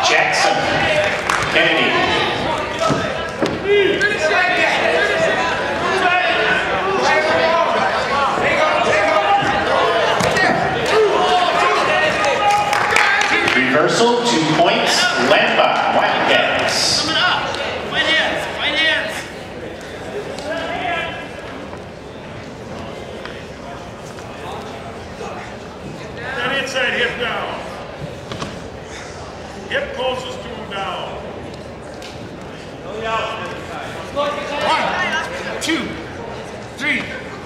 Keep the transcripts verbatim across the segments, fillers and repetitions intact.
Jackson Kennedy. Reversal, two points, Lampa, Wildcats. Coming up, right hands, right hands. That inside hip down. Hip closest to him down. One, two, three.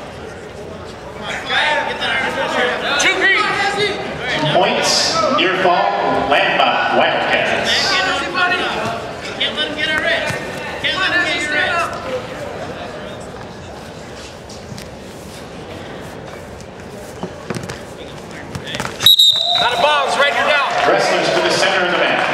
Two green. Two points, near fall, Lampa, Wildcats. Can't let him get our rest. Can't let him get your rest. Out of bounds, right here down. Wrestlers to the center of the mat.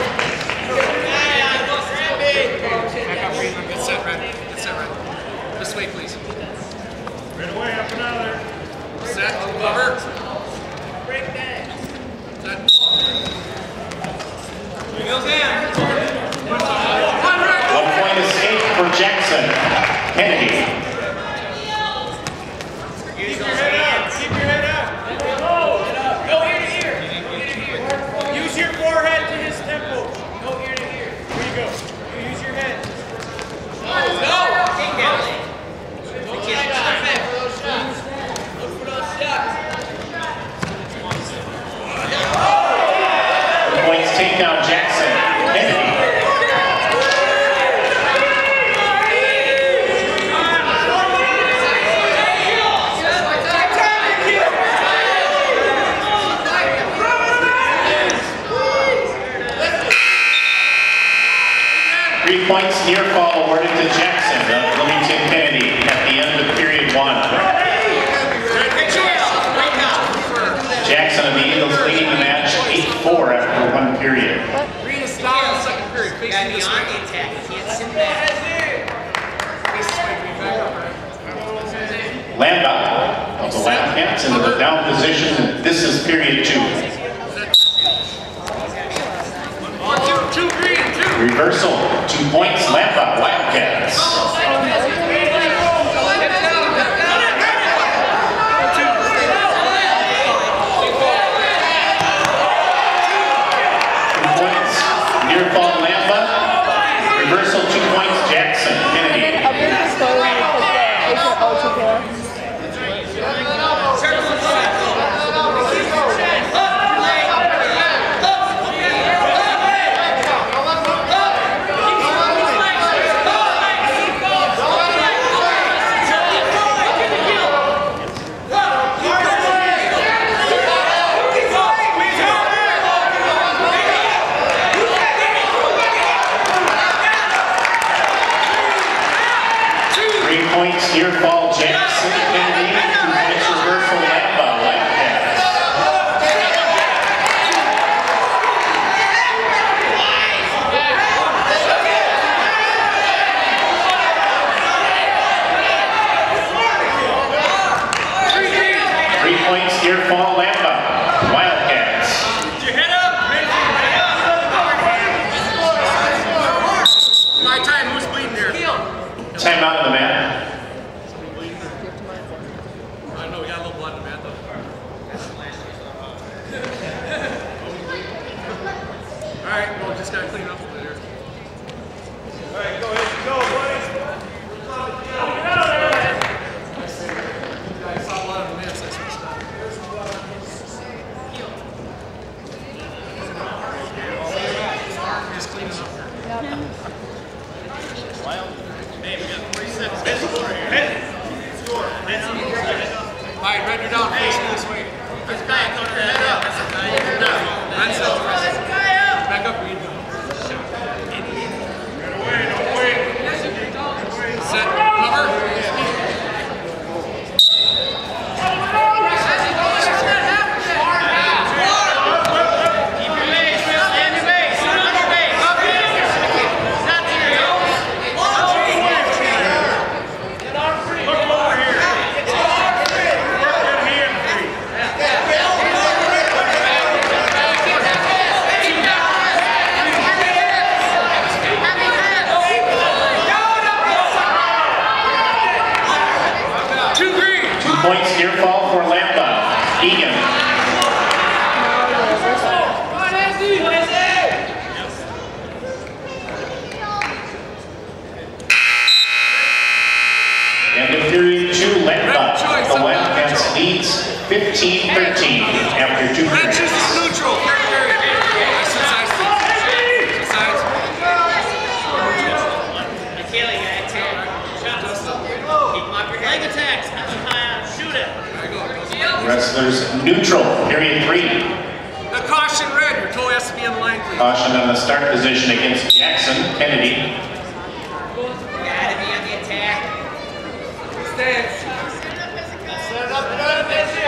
Back up, Reed. Get set, Red. Get set, Red. This way, please. Right away, up and out of there. Set, cover. Break that. Set. Wheels in. One point escape for Jackson Kennedy. Keep your head up. Keep your head up. Go. Go ear to ear. Ear to ear. Use your forehead to his temple. Go ear to ear. Here you go. You use your head. Go. Go. Take down. Look for those shots. Look for those shots. Points takedown Jackson Kennedy. Three points near fall awarded to Jackson of Bloomington Kennedy at the end of period one. Jackson of the Eagles leading the match eight four after one period. Read a stop in the second period. Facing this way. Attack. Can't sit back. Face this way. Back up, right? Lampa of the Wildcats into the down position. This is period two. One, two, two, green, two. Reversal, two points, Lampa, Wildcats. Two points, near fall, Lampa. Reversal, two points, Jackson Kennedy. Points near fall Jackson Kennedy, two points reversal Lampa, Wildcats. Three points near fall Lampa, Wildcats. Put your head up. My time. Who's bleeding there? Time out of the mat. I know we got a little blood in the mat though. All right, well, just gotta clean it up a bit here. All right, go ahead. Go, boys. I saw blood on the mat, so I switched up. Just clean it up here. Hey, we got forty-seven. Head score here. Head score. Head score. All right, Red, you're down. Facing this way. Let's go. Head up. Head up. Red, cell. Back up, Reed. Get away. Don't wait. Set. Cover. Keep your base. Stand your base. Stand your base. Stop here. Look over here. Work that hand free. End of period two, Lemba. The Wildcats leads fifteen thirteen after two Red periods. chooses neutral. Carry, carry. Switch sides, please. Switch sides. Kelly, you got ten. Keep them off your head. Leg attacks. Shoot it. There you go. Wrestlers neutral, period three. The caution red. Your toe has to be on the line, please. Caution on the start position against Jackson Kennedy. Gotta be on the attack. Stance. Set it up and out of